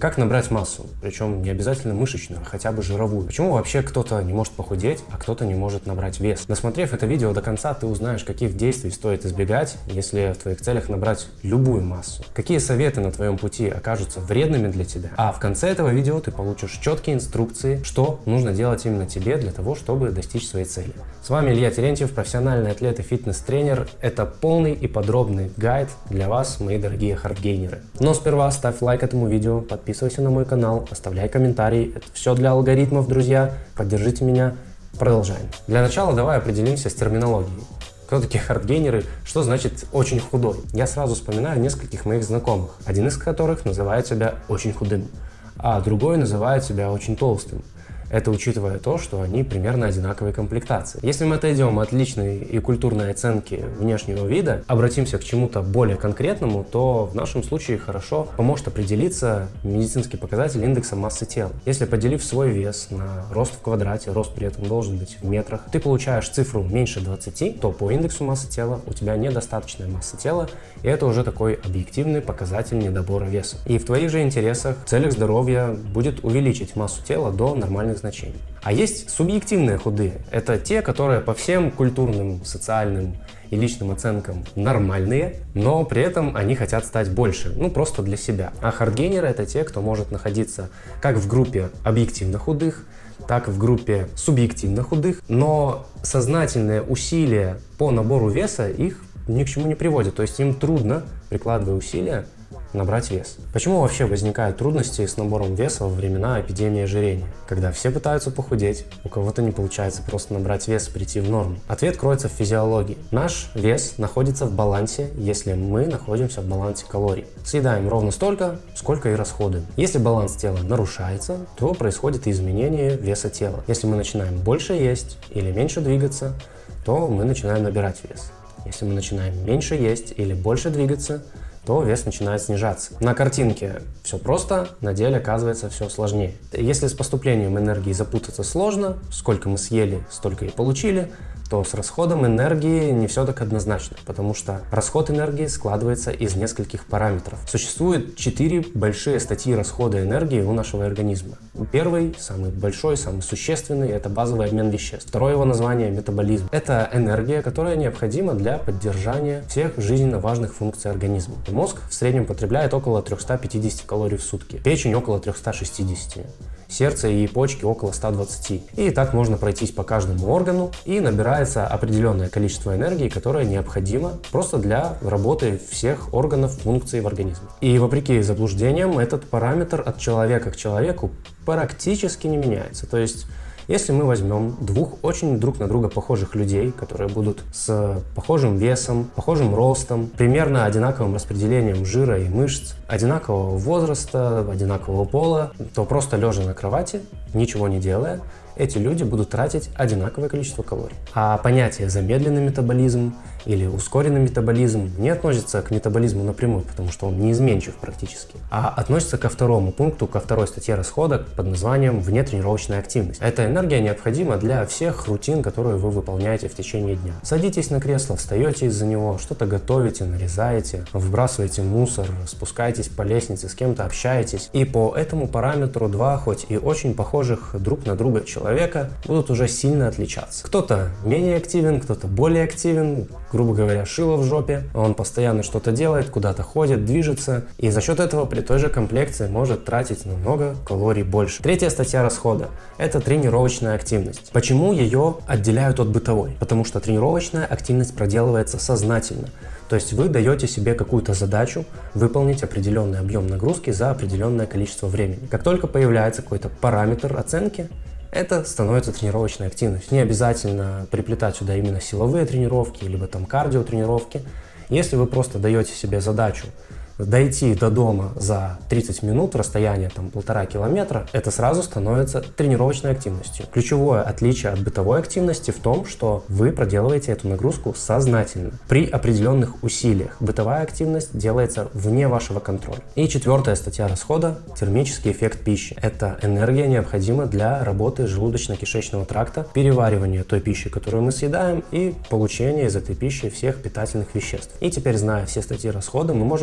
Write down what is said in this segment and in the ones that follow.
Как набрать массу? Причем не обязательно мышечную, а хотя бы жировую. Почему вообще кто-то не может похудеть, а кто-то не может набрать вес? Досмотрев это видео до конца, ты узнаешь, каких действий стоит избегать, если в твоих целях набрать любую массу. Какие советы на твоем пути окажутся вредными для тебя. А в конце этого видео ты получишь четкие инструкции, что нужно делать именно тебе для того, чтобы достичь своей цели. С вами Илья Терентьев, профессиональный атлет и фитнес-тренер. Это полный и подробный гайд для вас, мои дорогие хардгейнеры. Но сперва ставь лайк этому видео, подписывайся на мой канал, оставляй комментарий. Это все для алгоритмов, друзья. Поддержите меня. Продолжаем. Для начала давай определимся с терминологией. Кто такие хардгейнеры? Что значит очень худой? Я сразу вспоминаю нескольких моих знакомых, один из которых называет себя очень худым, а другой называет себя очень толстым. Это учитывая то, что они примерно одинаковой комплектации. Если мы отойдем от личной и культурной оценки внешнего вида, обратимся к чему-то более конкретному, то в нашем случае хорошо поможет определиться медицинский показатель индекса массы тела. Если, поделив свой вес на рост в квадрате, рост при этом должен быть в метрах, ты получаешь цифру меньше 20, то по индексу массы тела у тебя недостаточная масса тела, и это уже такой объективный показатель недобора веса. И в твоих же интересах, в целях здоровья будет увеличить массу тела до нормальных значений. А есть субъективные худые. Это те, которые по всем культурным, социальным и личным оценкам нормальные, но при этом они хотят стать больше, просто для себя. А хардгейнеры — это те, кто может находиться как в группе объективно худых, так и в группе субъективно худых, но сознательные усилия по набору веса их ни к чему не приводят. То есть им трудно, прикладывая усилия, набрать вес. Почему вообще возникают трудности с набором веса во времена эпидемии ожирения, когда все пытаются похудеть, у кого-то не получается просто набрать вес, прийти в норму? Ответ кроется в физиологии. Наш вес находится в балансе, если мы находимся в балансе калорий. Съедаем ровно столько, сколько и расходуем. Если баланс тела нарушается, то происходит изменение веса тела. Если мы начинаем больше есть или меньше двигаться, то мы начинаем набирать вес. Если мы начинаем меньше есть или больше двигаться, то вес начинает снижаться. На картинке все просто, на деле оказывается все сложнее. Если с поступлением энергии запутаться сложно, сколько мы съели, столько и получили, то с расходом энергии не все так однозначно, потому что расход энергии складывается из нескольких параметров. Существует 4 большие статьи расхода энергии у нашего организма. Первый, самый большой, самый существенный — это базовый обмен веществ. Второе его название — метаболизм. Это энергия, которая необходима для поддержания всех жизненно важных функций организма. Мозг в среднем потребляет около 350 калорий в сутки, печень около 360. Сердце и почки около 120. И так можно пройтись по каждому органу, и набирается определенное количество энергии, которое необходимо просто для работы всех органов, функций в организме. И вопреки заблуждениям, этот параметр от человека к человеку практически не меняется. То есть, если мы возьмем двух очень друг на друга похожих людей, которые будут с похожим весом, похожим ростом, примерно одинаковым распределением жира и мышц, одинакового возраста, одинакового пола, то просто лежа на кровати, ничего не делая, эти люди будут тратить одинаковое количество калорий. А понятие замедленный метаболизм или ускоренный метаболизм не относится к метаболизму напрямую, потому что он неизменчив практически, а относится ко второму пункту, ко второй статье расхода под названием внетренировочная активность. Эта энергия необходима для всех рутин, которые вы выполняете в течение дня. Садитесь на кресло, встаете из-за него, что-то готовите, нарезаете, выбрасываете мусор, спускаетесь по лестнице, с кем-то общаетесь. И по этому параметру два, хоть и очень похожих друг на друга человека, будут уже сильно отличаться. Кто-то менее активен, кто-то более активен, грубо говоря, шило в жопе. Он постоянно что-то делает, куда-то ходит, движется, и за счет этого при той же комплекции может тратить намного калорий больше. Третья статья расхода — это тренировочная активность. Почему ее отделяют от бытовой? Потому что тренировочная активность проделывается сознательно. То есть вы даете себе какую-то задачу выполнить определенный объем нагрузки за определенное количество времени. Как только появляется какой-то параметр оценки, это становится тренировочной активностью. Не обязательно приплетать сюда именно силовые тренировки, либо там кардиотренировки. Если вы просто даете себе задачу дойти до дома за 30 минут, расстояние там 1,5 километра, это сразу становится тренировочной активностью. Ключевое отличие от бытовой активности в том, что вы проделываете эту нагрузку сознательно, при определенных усилиях. Бытовая активность делается вне вашего контроля. И четвертая статья расхода — термический эффект пищи. Это энергия необходима для работы желудочно-кишечного тракта, переваривания той пищи, которую мы съедаем, и получения из этой пищи всех питательных веществ. И теперь, зная все статьи расхода, мы можем прийти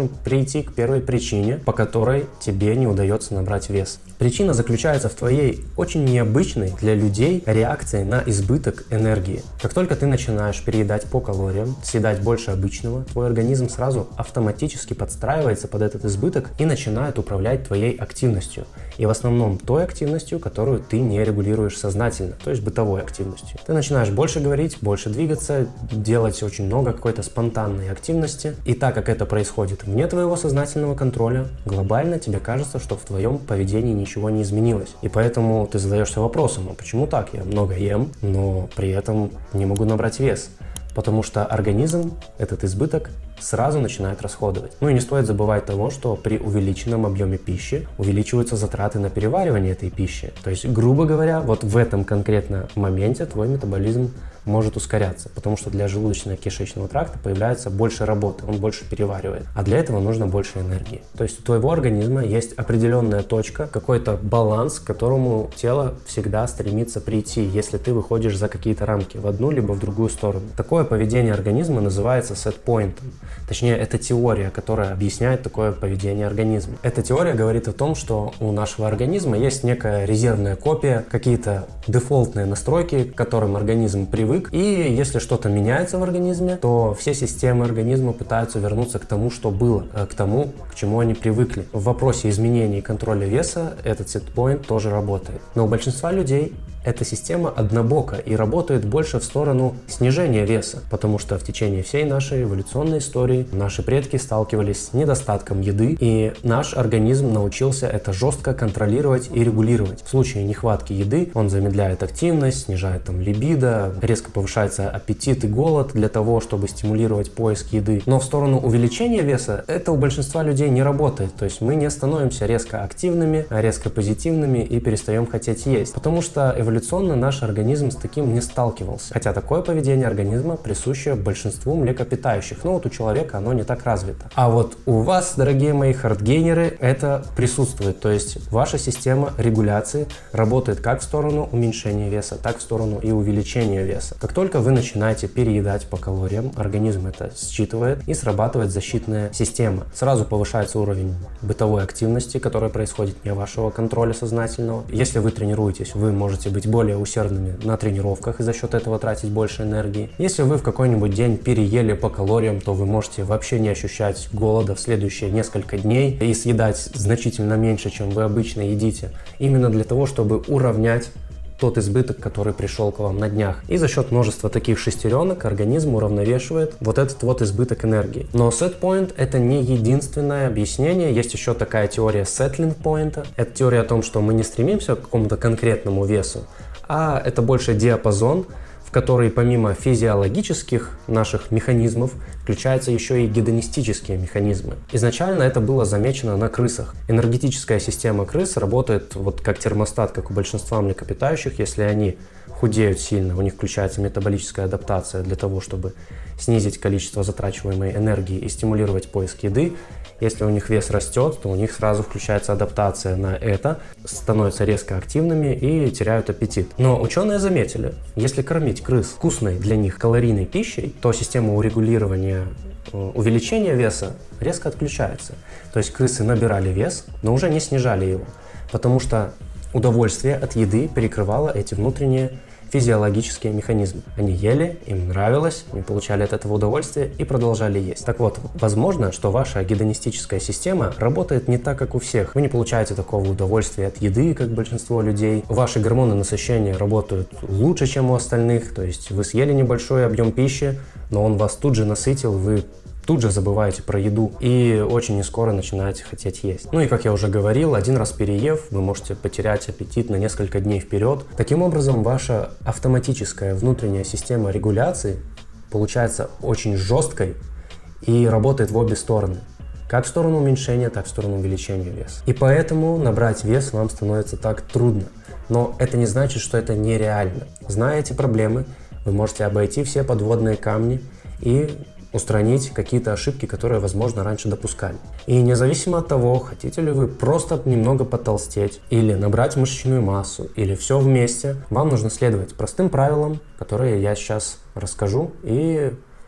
перейти к первой причине, по которой тебе не удается набрать вес. Причина заключается в твоей очень необычной для людей реакции на избыток энергии. Как только ты начинаешь переедать по калориям, съедать больше обычного, твой организм сразу автоматически подстраивается под этот избыток и начинает управлять твоей активностью. И в основном той активностью, которую ты не регулируешь сознательно, то есть бытовой активностью. Ты начинаешь больше говорить, больше двигаться, делать очень много какой-то спонтанной активности. И так как это происходит вне твоего сознательного контроля, глобально тебе кажется, что в твоем поведении ничего не изменилось. И поэтому ты задаешься вопросом, а почему так? Я много ем, но при этом не могу набрать вес. Потому что организм этот избыток сразу начинает расходовать. Ну и не стоит забывать того, что при увеличенном объеме пищи увеличиваются затраты на переваривание этой пищи. То есть, грубо говоря, вот в этом конкретно моменте твой метаболизм может ускоряться, потому что для желудочно-кишечного тракта появляется больше работы, он больше переваривает, а для этого нужно больше энергии. То есть у твоего организма есть определенная точка, какой-то баланс, к которому тело всегда стремится прийти, если ты выходишь за какие-то рамки в одну либо в другую сторону. Такое поведение организма называется сет-поинтом. Точнее, это теория, которая объясняет такое поведение организма. Эта теория говорит о том, что у нашего организма есть некая резервная копия, какие-то дефолтные настройки, к которым организм привык. И если что-то меняется в организме, то все системы организма пытаются вернуться к тому, что было, к тому, к чему они привыкли. В вопросе изменения и контроля веса этот сетпоинт тоже работает. Но у большинства людей эта система однобока и работает больше в сторону снижения веса, потому что в течение всей нашей эволюционной истории наши предки сталкивались с недостатком еды, и наш организм научился это жестко контролировать и регулировать. В случае нехватки еды он замедляет активность, снижает либидо, резко повышается аппетит и голод для того, чтобы стимулировать поиск еды. Но в сторону увеличения веса это у большинства людей не работает, то есть мы не становимся резко активными, резко позитивными и перестаем хотеть есть, потому что эволюционно наш организм с таким не сталкивался. Хотя такое поведение организма присуще большинству млекопитающих, но вот у человека оно не так развито. А вот у вас, дорогие мои хардгейнеры, это присутствует, то есть ваша система регуляции работает как в сторону уменьшения веса, так в сторону и увеличения веса. Как только вы начинаете переедать по калориям, организм это считывает и срабатывает защитная система. Сразу повышается уровень бытовой активности, которая происходит вне вашего контроля сознательного. Если вы тренируетесь, вы можете быть более усердными на тренировках и за счет этого тратить больше энергии. Если вы в какой-нибудь день переели по калориям, то вы можете вообще не ощущать голода в следующие несколько дней и съедать значительно меньше, чем вы обычно едите. Именно для того, чтобы уравнять тот избыток, который пришел к вам на днях. И за счет множества таких шестеренок организм уравновешивает вот этот вот избыток энергии. Но set point это не единственное объяснение. Есть еще такая теория settling point. Это теория о том, что мы не стремимся к какому-то конкретному весу, а это больше диапазон, в который помимо физиологических наших механизмов включаются еще и гедонистические механизмы. Изначально это было замечено на крысах. Энергетическая система крыс работает вот как термостат, как у большинства млекопитающих. Если они худеют сильно, у них включается метаболическая адаптация для того, чтобы снизить количество затрачиваемой энергии и стимулировать поиск еды. Если у них вес растет, то у них сразу включается адаптация на это, становятся резко активными и теряют аппетит. Но ученые заметили, если кормить крыс вкусной для них калорийной пищей, то система урегулирования увеличения веса резко отключается. То есть крысы набирали вес, но уже не снижали его, потому что удовольствие от еды перекрывало эти внутренние физиологические механизмы. Они ели, им нравилось, они получали от этого удовольствие и продолжали есть. Так вот, возможно, что ваша гедонистическая система работает не так, как у всех. Вы не получаете такого удовольствия от еды, как большинство людей. Ваши гормоны насыщения работают лучше, чем у остальных. То есть вы съели небольшой объем пищи, но он вас тут же насытил, вы тут же забываете про еду и очень нескоро начинаете хотеть есть. Ну и как я уже говорил, один раз переев, вы можете потерять аппетит на несколько дней вперед. Таким образом, ваша автоматическая внутренняя система регуляции получается очень жесткой и работает в обе стороны. Как в сторону уменьшения, так и в сторону увеличения веса. И поэтому набрать вес вам становится так трудно. Но это не значит, что это нереально. Зная эти проблемы, вы можете обойти все подводные камни и устранить какие-то ошибки, которые, возможно, раньше допускали. И независимо от того, хотите ли вы просто немного потолстеть, или набрать мышечную массу, или все вместе, вам нужно следовать простым правилам, которые я сейчас расскажу, и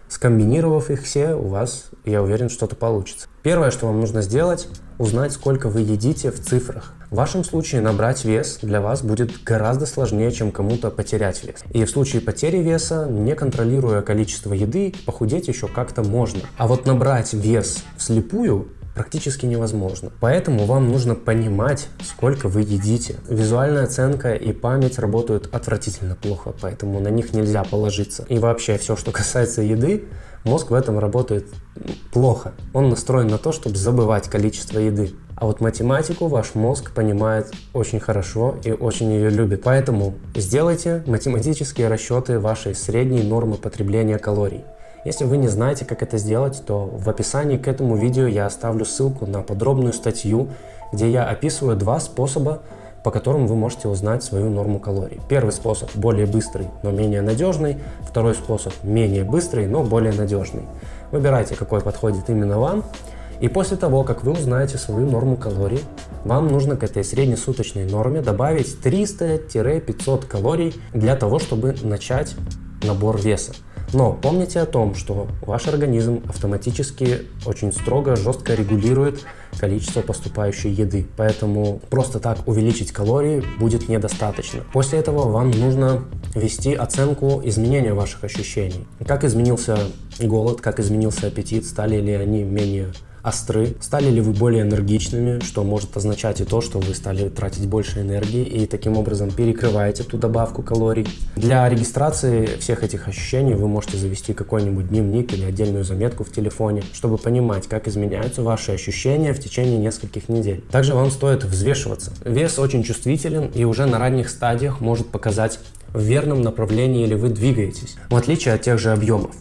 Скомбинировав их все, у вас, я уверен, что-то получится. Первое, что вам нужно сделать, узнать, сколько вы едите в цифрах. В вашем случае набрать вес для вас будет гораздо сложнее, чем кому-то потерять вес. И в случае потери веса, не контролируя количество еды, похудеть еще как-то можно. А вот набрать вес вслепую практически невозможно. Поэтому вам нужно понимать, сколько вы едите. Визуальная оценка и память работают отвратительно плохо, поэтому на них нельзя положиться. И вообще все, что касается еды, мозг в этом работает плохо. Он настроен на то, чтобы забывать количество еды. А вот математику ваш мозг понимает очень хорошо и очень ее любит. Поэтому сделайте математические расчеты вашей средней нормы потребления калорий. Если вы не знаете, как это сделать, то в описании к этому видео я оставлю ссылку на подробную статью, где я описываю два способа, по которым вы можете узнать свою норму калорий. Первый способ более быстрый, но менее надежный. Второй способ менее быстрый, но более надежный. Выбирайте, какой подходит именно вам. И после того, как вы узнаете свою норму калорий, вам нужно к этой среднесуточной норме добавить 300-500 калорий для того, чтобы начать набор веса. Но помните о том, что ваш организм автоматически очень строго, жестко регулирует количество поступающей еды. Поэтому просто так увеличить калории будет недостаточно. После этого вам нужно вести оценку изменения ваших ощущений. Как изменился голод, как изменился аппетит, стали ли они менее остры, стали ли вы более энергичными, что может означать и то, что вы стали тратить больше энергии и таким образом перекрываете ту добавку калорий. Для регистрации всех этих ощущений вы можете завести какой-нибудь дневник или отдельную заметку в телефоне, чтобы понимать, как изменяются ваши ощущения в течение нескольких недель. Также вам стоит взвешиваться. Вес очень чувствителен и уже на ранних стадиях может показать, в верном направлении ли вы двигаетесь, в отличие от тех же объемов.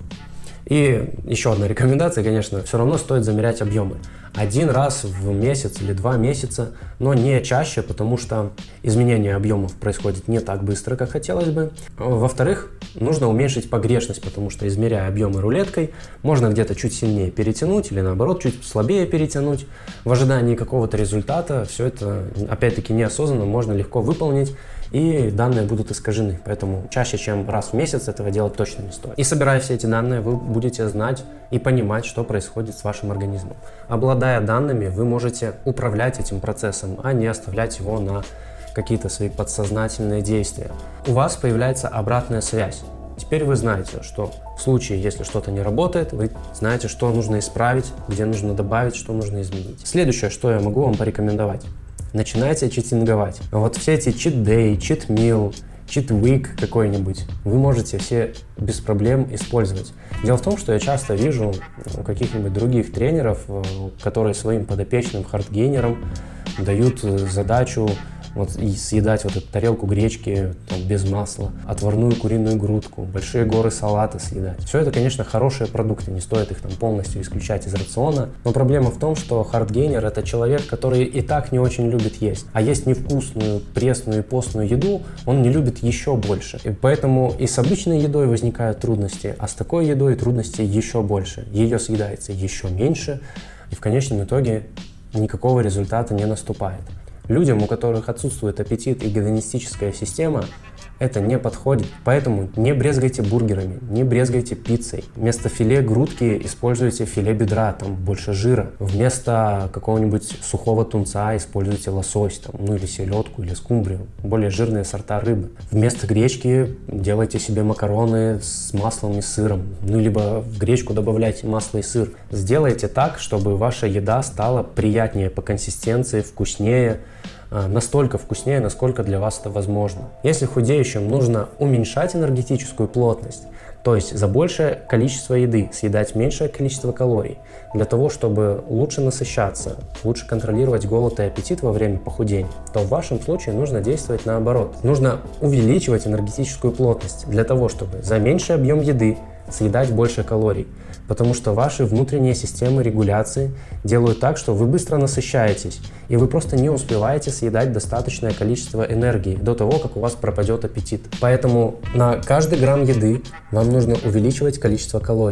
И еще одна рекомендация, конечно, все равно стоит замерять объемы. Один раз в месяц или 2 месяца, но не чаще, потому что изменение объемов происходит не так быстро, как хотелось бы. Во-вторых, нужно уменьшить погрешность, потому что, измеряя объемы рулеткой, можно где-то чуть сильнее перетянуть или наоборот чуть слабее перетянуть. В ожидании какого-то результата все это, опять-таки, неосознанно можно легко выполнить, и данные будут искажены. Поэтому чаще, чем раз в месяц, этого делать точно не стоит. И собирая все эти данные, вы будете знать и понимать, что происходит с вашим организмом. Обладая данными, вы можете управлять этим процессом, а не оставлять его на какие-то свои подсознательные действия. У вас появляется обратная связь. Теперь вы знаете, что в случае, если что-то не работает, вы знаете, что нужно исправить, где нужно добавить, что нужно изменить. Следующее, что я могу вам порекомендовать. Начинайте читинговать. Вот все эти чит-дэй, чит-мил, чит-вик какой-нибудь, вы можете все без проблем использовать. Дело в том, что я часто вижу у каких-нибудь других тренеров, которые своим подопечным хардгейнерам дают задачу вот и съедать вот эту тарелку гречки там, без масла, отварную куриную грудку, большие горы салата съедать. Все это, конечно, хорошие продукты, не стоит их там полностью исключать из рациона, но проблема в том, что хардгейнер — это человек, который и так не очень любит есть, а есть невкусную, пресную и постную еду он не любит еще больше. И поэтому и с обычной едой возникают трудности, а с такой едой трудностей еще больше. Ее съедается еще меньше, и в конечном итоге никакого результата не наступает. Людям, у которых отсутствует аппетит и гедонистическая система, это не подходит. Поэтому не брезгайте бургерами, не брезгайте пиццей. Вместо филе грудки используйте филе бедра, там больше жира. Вместо какого-нибудь сухого тунца используйте лосось, там, ну или селедку, или скумбрию, более жирные сорта рыбы. Вместо гречки делайте себе макароны с маслом и сыром, ну либо в гречку добавляйте масло и сыр. Сделайте так, чтобы ваша еда стала приятнее по консистенции, вкуснее, настолько вкуснее, насколько для вас это возможно. Если худеющим нужно уменьшать энергетическую плотность, то есть за большее количество еды съедать меньшее количество калорий, для того, чтобы лучше насыщаться, лучше контролировать голод и аппетит во время похудения, то в вашем случае нужно действовать наоборот. Нужно увеличивать энергетическую плотность для того, чтобы за меньший объем еды съедать больше калорий, потому что ваши внутренние системы регуляции делают так, что вы быстро насыщаетесь, и вы просто не успеваете съедать достаточное количество энергии до того, как у вас пропадет аппетит. Поэтому на каждый грамм еды вам нужно увеличивать количество калорий.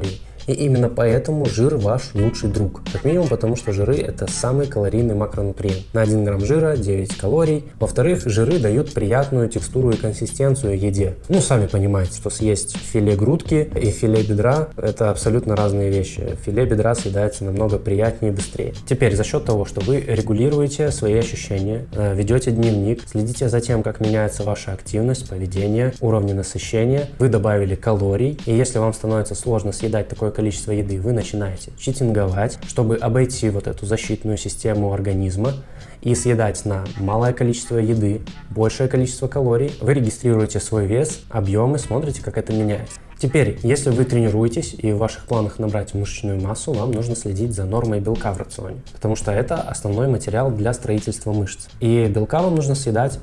И именно поэтому жир ваш лучший друг. Как минимум потому, что жиры – это самый калорийный макронутриент. На 1 грамм жира 9 калорий. Во-вторых, жиры дают приятную текстуру и консистенцию еде. Ну, сами понимаете, что съесть филе грудки и филе бедра – это абсолютно разные вещи. Филе бедра съедается намного приятнее и быстрее. Теперь, за счет того, что вы регулируете свои ощущения, ведете дневник, следите за тем, как меняется ваша активность, поведение, уровни насыщения, вы добавили калорий, и если вам становится сложно съедать такое количество еды, вы начинаете читинговать, чтобы обойти вот эту защитную систему организма и съедать на малое количество еды, большее количество калорий. Вы регистрируете свой вес, объемы, смотрите, как это меняется. Теперь, если вы тренируетесь и в ваших планах набрать мышечную массу, вам нужно следить за нормой белка в рационе, потому что это основной материал для строительства мышц. И белка вам нужно съедать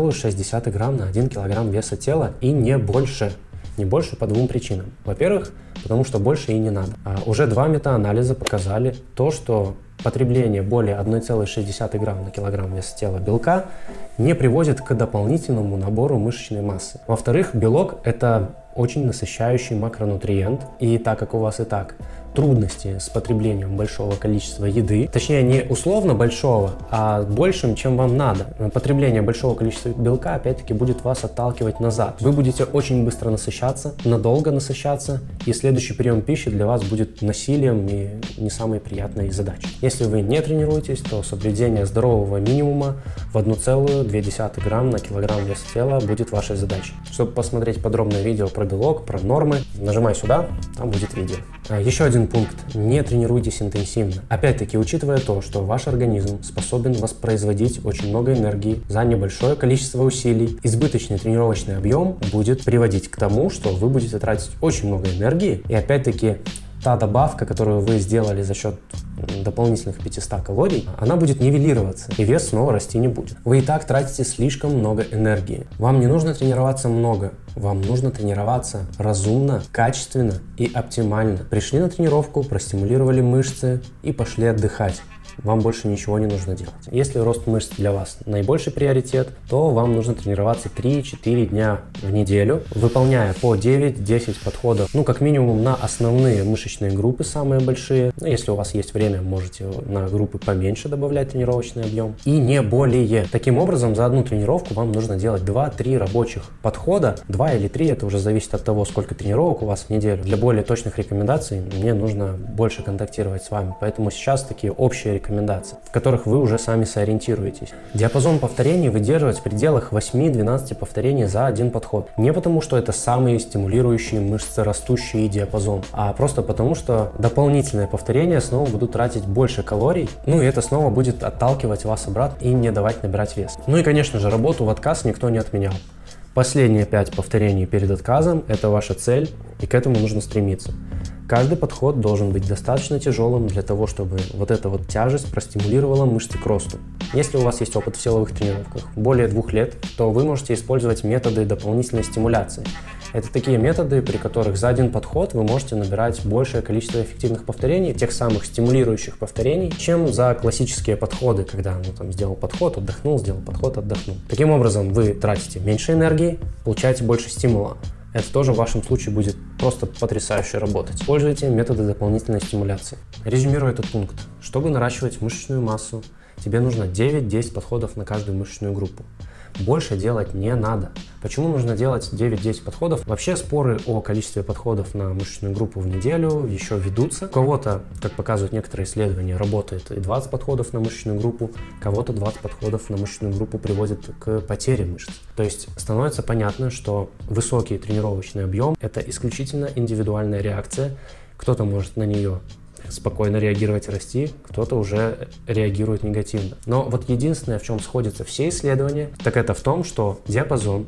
1,6 грамм на 1 килограмм веса тела и не больше. Не больше по двум причинам. Во-первых, потому что больше и не надо. Уже 2 метаанализа показали то, что потребление более 1,6 грамм на килограмм веса тела белка не приводит к дополнительному набору мышечной массы. Во-вторых, белок – это очень насыщающий макронутриент, и так как у вас и так трудности с потреблением большого количества еды, точнее не условно большого, а большим, чем вам надо. Потребление большого количества белка опять-таки будет вас отталкивать назад. Вы будете очень быстро насыщаться, надолго насыщаться, и следующий прием пищи для вас будет насилием и не самой приятной задачей. Если вы не тренируетесь, то соблюдение здорового минимума в 1,2 грамм на килограмм веса тела будет вашей задачей. Чтобы посмотреть подробное видео про белок, про нормы, нажимай сюда, там будет видео. Еще один пункт. Не тренируйтесь интенсивно. Опять-таки, учитывая то, что ваш организм способен воспроизводить очень много энергии за небольшое количество усилий, избыточный тренировочный объем будет приводить к тому, что вы будете тратить очень много энергии. И опять-таки, та добавка, которую вы сделали за счет дополнительных 500 калорий, она будет нивелироваться, и вес снова расти не будет. Вы и так тратите слишком много энергии. Вам не нужно тренироваться много, вам нужно тренироваться разумно, качественно и оптимально. Пришли на тренировку, простимулировали мышцы и пошли отдыхать. Вам больше ничего не нужно делать. Если рост мышц для вас наибольший приоритет, то вам нужно тренироваться 3-4 дня в неделю, выполняя по 9-10 подходов, ну как минимум на основные мышечные группы, самые большие. Но если у вас есть время, можете на группы поменьше добавлять тренировочный объем. И не более. Таким образом, за одну тренировку вам нужно делать 2-3 рабочих подхода. 2 или 3, это уже зависит от того, сколько тренировок у вас в неделю. Для более точных рекомендаций мне нужно больше контактировать с вами. Поэтому сейчас такие общие рекомендации, в которых вы уже сами сориентируетесь. Диапазон повторений выдерживать в пределах 8-12 повторений за один подход. Не потому, что это самый стимулирующий мышцерастущий диапазон, а просто потому, что дополнительные повторения снова будут тратить больше калорий, ну и это снова будет отталкивать вас обратно и не давать набирать вес. Ну и, конечно же, работу в отказ никто не отменял. Последние 5 повторений перед отказом – это ваша цель, и к этому нужно стремиться. Каждый подход должен быть достаточно тяжелым для того, чтобы вот эта вот тяжесть простимулировала мышцы к росту. Если у вас есть опыт в силовых тренировках более 2 лет, то вы можете использовать методы дополнительной стимуляции. Это такие методы, при которых за один подход вы можете набирать большее количество эффективных повторений, тех самых стимулирующих повторений, чем за классические подходы, когда сделал подход, отдохнул, сделал подход, отдохнул. Таким образом, вы тратите меньше энергии, получаете больше стимула. Это тоже в вашем случае будет просто потрясающе работать. Используйте методы дополнительной стимуляции. Резюмируя этот пункт. Чтобы наращивать мышечную массу, тебе нужно 9-10 подходов на каждую мышечную группу. Больше делать не надо. Почему нужно делать 9-10 подходов? Вообще споры о количестве подходов на мышечную группу в неделю еще ведутся. У кого-то, как показывают некоторые исследования, работает и 20 подходов на мышечную группу, кого-то 20 подходов на мышечную группу приводит к потере мышц. То есть становится понятно, что высокий тренировочный объем – это исключительно индивидуальная реакция. Кто-то может на нее спокойно реагировать и расти, кто-то уже реагирует негативно. Но вот единственное, в чем сходятся все исследования, так это в том, что диапазон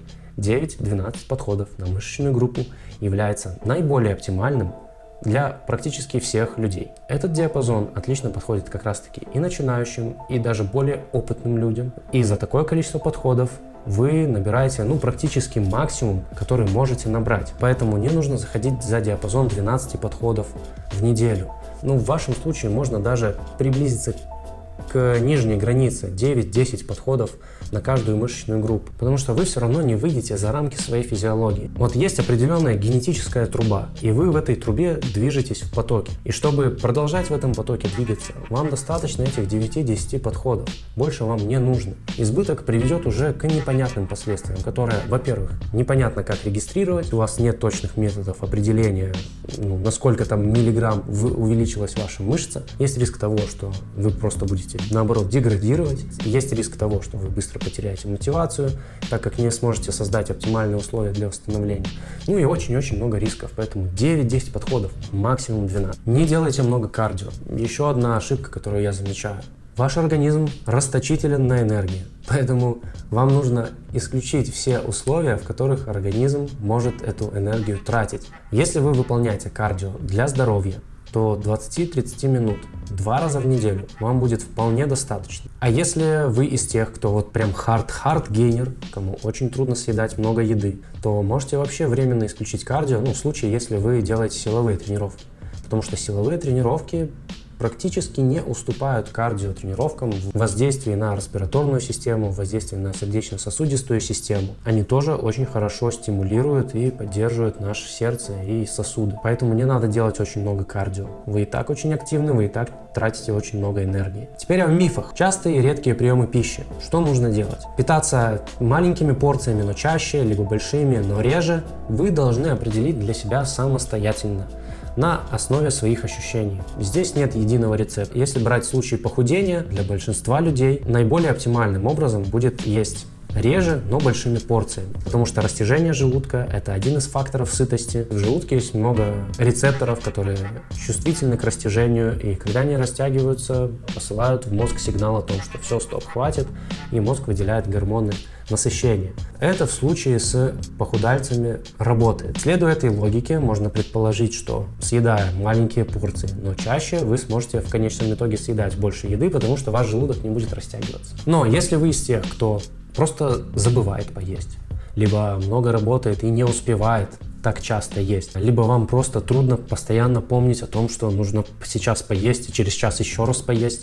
9-12 подходов на мышечную группу является наиболее оптимальным для практически всех людей. Этот диапазон отлично подходит как раз-таки и начинающим, и даже более опытным людям. И за такое количество подходов вы набираете практически максимум, который можете набрать. Поэтому не нужно заходить за диапазон 12 подходов в неделю. В вашем случае можно даже приблизиться к нижней границе 9-10 подходов на каждую мышечную группу, потому что вы все равно не выйдете за рамки своей физиологии. Вот есть определенная генетическая труба, и вы в этой трубе движетесь в потоке. И чтобы продолжать в этом потоке двигаться, вам достаточно этих 9-10 подходов. Больше вам не нужно. Избыток приведет уже к непонятным последствиям, которые, во-первых, непонятно как регистрировать, у вас нет точных методов определения, насколько там миллиграмм увеличилась ваша мышца. Есть риск того, что вы просто будете, наоборот, деградировать. Есть риск того, что вы быстро потеряете мотивацию, так как не сможете создать оптимальные условия для восстановления. Ну и очень-очень много рисков, поэтому 9-10 подходов, максимум 12. Не делайте много кардио. Еще одна ошибка, которую я замечаю. Ваш организм расточителен на энергию, поэтому вам нужно исключить все условия, в которых организм может эту энергию тратить. Если вы выполняете кардио для здоровья, то 20-30 минут 2 раза в неделю вам будет вполне достаточно. А если вы из тех, кто вот прям хард-гейнер, кому очень трудно съедать много еды, то можете вообще временно исключить кардио, в случае, если вы делаете силовые тренировки. Потому что силовые тренировки практически не уступают кардиотренировкам в воздействии на респираторную систему, в воздействии на сердечно-сосудистую систему. Они тоже очень хорошо стимулируют и поддерживают наше сердце и сосуды. Поэтому не надо делать очень много кардио. Вы и так очень активны, вы и так тратите очень много энергии. Теперь о мифах. Частые и редкие приемы пищи. Что нужно делать? Питаться маленькими порциями, но чаще, либо большими, но реже, вы должны определить для себя самостоятельно, на основе своих ощущений. Здесь нет единого рецепта. Если брать случай похудения, для большинства людей наиболее оптимальным образом будет есть реже, но большими порциями. Потому что растяжение желудка – это один из факторов сытости. В желудке есть много рецепторов, которые чувствительны к растяжению, и когда они растягиваются, посылают в мозг сигнал о том, что все, стоп, хватит, и мозг выделяет гормоны насыщения. Это в случае с похудальцами работает. Следуя этой логике, можно предположить, что съедая маленькие порции, но чаще, вы сможете в конечном итоге съедать больше еды, потому что ваш желудок не будет растягиваться. Но если вы из тех, кто просто забывает поесть, либо много работает и не успевает так часто есть, либо вам просто трудно постоянно помнить о том, что нужно сейчас поесть и через час еще раз поесть,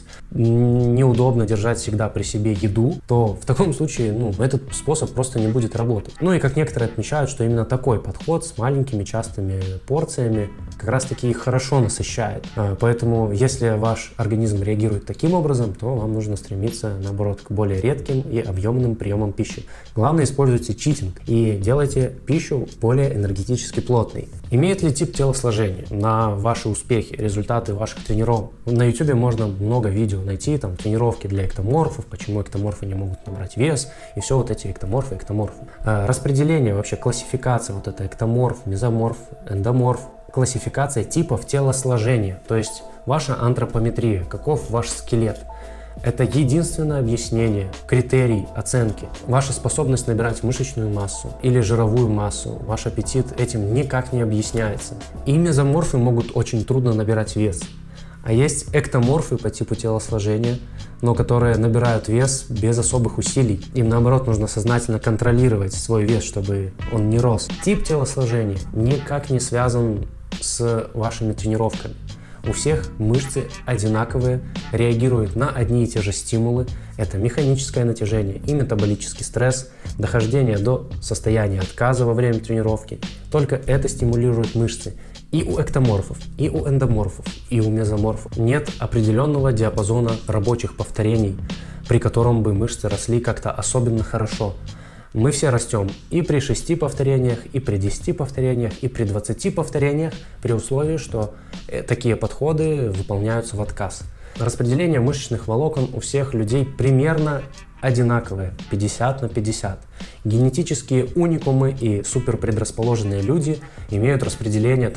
неудобно держать всегда при себе еду, то в таком случае этот способ просто не будет работать. Ну и как некоторые отмечают, что именно такой подход с маленькими частыми порциями как раз таки их хорошо насыщает. Поэтому если ваш организм реагирует таким образом, то вам нужно стремиться, наоборот, к более редким и объемным приемам пищи. Главное, используйте читинг и делайте пищу более энергетически плотной. Имеет ли тип телосложения на ваши успехи, результаты ваших тренировок? На YouTube можно много видео найти, там тренировки для эктоморфов, почему эктоморфы не могут набрать вес, и все вот эти эктоморфы. Распределение, вообще классификация, вот это эктоморф, мезоморф, эндоморф, классификация типов телосложения, то есть ваша антропометрия, каков ваш скелет. Это единственное объяснение, критерий оценки. Ваша способность набирать мышечную массу или жировую массу, ваш аппетит этим никак не объясняется. И мезоморфы могут очень трудно набирать вес. А есть эктоморфы по типу телосложения, но которые набирают вес без особых усилий. Им наоборот нужно сознательно контролировать свой вес, чтобы он не рос. Тип телосложения никак не связан с вашими тренировками. У всех мышцы одинаковые, реагируют на одни и те же стимулы. Это механическое натяжение и метаболический стресс, дохождение до состояния отказа во время тренировки. Только это стимулирует мышцы. И у эктоморфов, и у эндоморфов, и у мезоморфов нет определенного диапазона рабочих повторений, при котором бы мышцы росли как-то особенно хорошо. Мы все растем и при 6 повторениях, и при 10 повторениях, и при 20 повторениях, при условии, что такие подходы выполняются в отказ. Распределение мышечных волокон у всех людей примерно одинаковые, 50 на 50. Генетические уникумы и суперпредрасположенные люди имеют распределение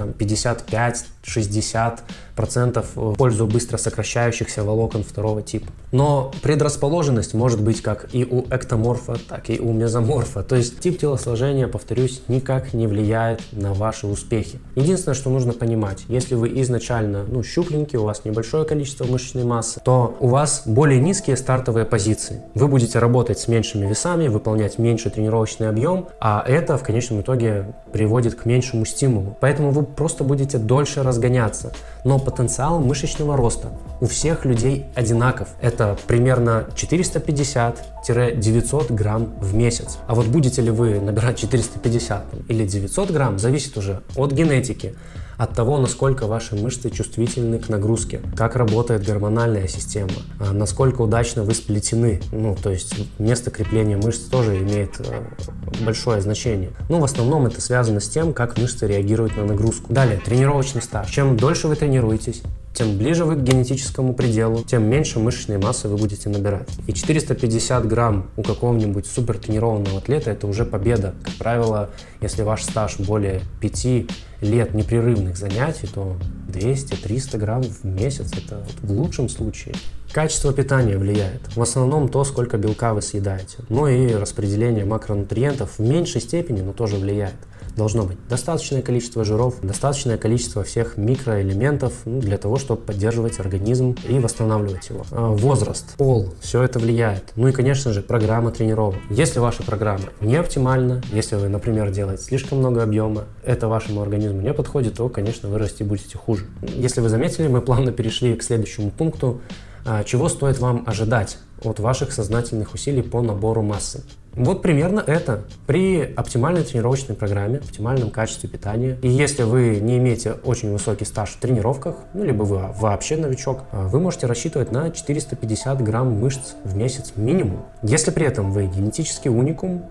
55-60% в пользу быстро сокращающихся волокон второго типа. Но предрасположенность может быть как и у эктоморфа, так и у мезоморфа. То есть тип телосложения, повторюсь, никак не влияет на ваши успехи. Единственное, что нужно понимать, если вы изначально щупленький, у вас небольшое количество мышечной массы, то у вас более низкие стартовые позиции. Вы будете работать с меньшими весами, выполнять меньший тренировочный объем, а это в конечном итоге приводит к меньшему стимулу. Поэтому вы просто будете дольше разгоняться. Но потенциал мышечного роста у всех людей одинаков. Это примерно 450-900 грамм в месяц. А вот будете ли вы набирать 450 или 900 грамм, зависит уже от генетики, от того, насколько ваши мышцы чувствительны к нагрузке, как работает гормональная система, насколько удачно вы сплетены. То есть место крепления мышц тоже имеет большое значение. В основном это связано с тем, как мышцы реагируют на нагрузку. Далее, тренировочный стаж. Чем дольше вы тренируетесь, тем ближе вы к генетическому пределу, тем меньше мышечной массы вы будете набирать. И 450 грамм у какого-нибудь супертренированного атлета – это уже победа. Как правило, если ваш стаж более 5 лет непрерывных занятий, то 200-300 грамм в месяц – это в лучшем случае. Качество питания влияет. В основном то, сколько белка вы съедаете. И распределение макронутриентов в меньшей степени, но тоже влияет. Должно быть достаточное количество жиров, достаточное количество всех микроэлементов для того, чтобы поддерживать организм и восстанавливать его. Возраст, пол, все это влияет. И, конечно же, программа тренировок. Если ваша программа не оптимальна, если вы, например, делаете слишком много объема, это вашему организму не подходит, то, конечно, вы расти будете хуже. Если вы заметили, мы плавно перешли к следующему пункту. Чего стоит вам ожидать от ваших сознательных усилий по набору массы? Вот примерно это. При оптимальной тренировочной программе, оптимальном качестве питания, и если вы не имеете очень высокий стаж в тренировках, либо вы вообще новичок, вы можете рассчитывать на 450 грамм мышц в месяц минимум. Если при этом вы генетический уникум,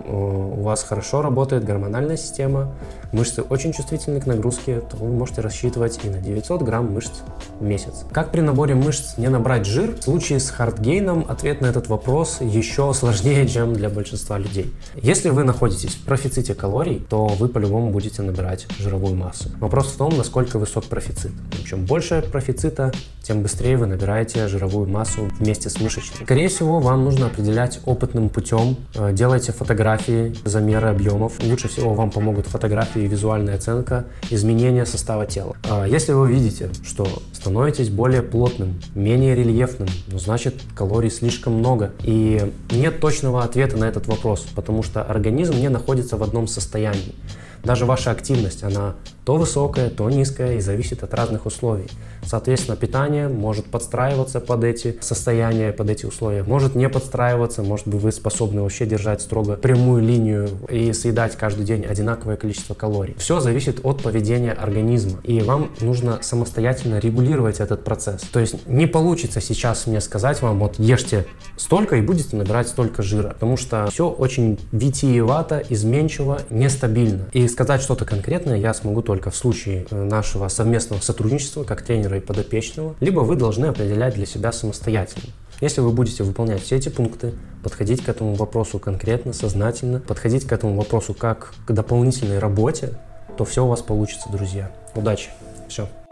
у вас хорошо работает гормональная система, мышцы очень чувствительны к нагрузке, то вы можете рассчитывать и на 900 грамм мышц в месяц. Как при наборе мышц не набрать жир? В случае с хардгейном ответ на этот вопрос еще сложнее, чем для большинства людей. Если вы находитесь в профиците калорий, то вы по-любому будете набирать жировую массу. Вопрос в том, насколько высок профицит. Чем больше профицита, тем быстрее вы набираете жировую массу вместе с мышечной. Скорее всего, вам нужно определять опытным путем. Делайте фотографии, замеры объемов. Лучше всего вам помогут фотографии и визуальная оценка изменения состава тела. Если вы видите, что становитесь более плотным, менее рельефным, значит калорий слишком много. И нет точного ответа на этот вопрос, потому что организм не находится в одном состоянии. Даже ваша активность, она то высокая, то низкая и зависит от разных условий. Соответственно, питание может подстраиваться под эти состояния, под эти условия, может не подстраиваться, может быть, вы способны вообще держать строго прямую линию и съедать каждый день одинаковое количество калорий. Все зависит от поведения организма, и вам нужно самостоятельно регулировать этот процесс. То есть не получится сейчас мне сказать вам, вот ешьте столько и будете набирать столько жира, потому что все очень витиевато, изменчиво, нестабильно. И сказать что-то конкретное я смогу только в случае нашего совместного сотрудничества как тренера и подопечного, либо вы должны определять для себя самостоятельно. Если вы будете выполнять все эти пункты, подходить к этому вопросу конкретно, сознательно, подходить к этому вопросу как к дополнительной работе, то все у вас получится, друзья. Удачи! Все.